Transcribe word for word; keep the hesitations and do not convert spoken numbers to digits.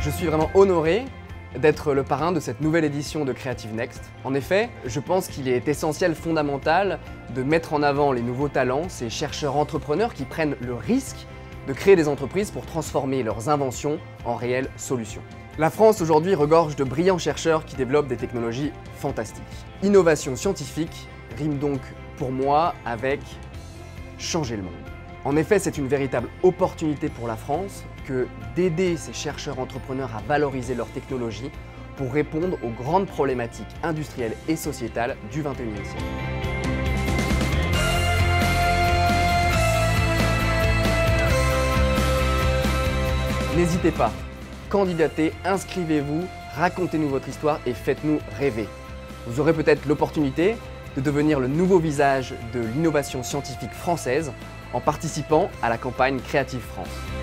Je suis vraiment honoré d'être le parrain de cette nouvelle édition de Creative Next. En effet, je pense qu'il est essentiel, fondamental, de mettre en avant les nouveaux talents, ces chercheurs entrepreneurs qui prennent le risque de créer des entreprises pour transformer leurs inventions en réelles solutions. La France aujourd'hui regorge de brillants chercheurs qui développent des technologies fantastiques. Innovation scientifique rime donc pour moi avec changer le monde. En effet, c'est une véritable opportunité pour la France que d'aider ces chercheurs entrepreneurs à valoriser leurs technologies pour répondre aux grandes problématiques industrielles et sociétales du vingt et unième siècle. N'hésitez pas, candidatez, inscrivez-vous, racontez-nous votre histoire et faites-nous rêver. Vous aurez peut-être l'opportunité de devenir le nouveau visage de l'innovation scientifique française en participant à la campagne Creative France.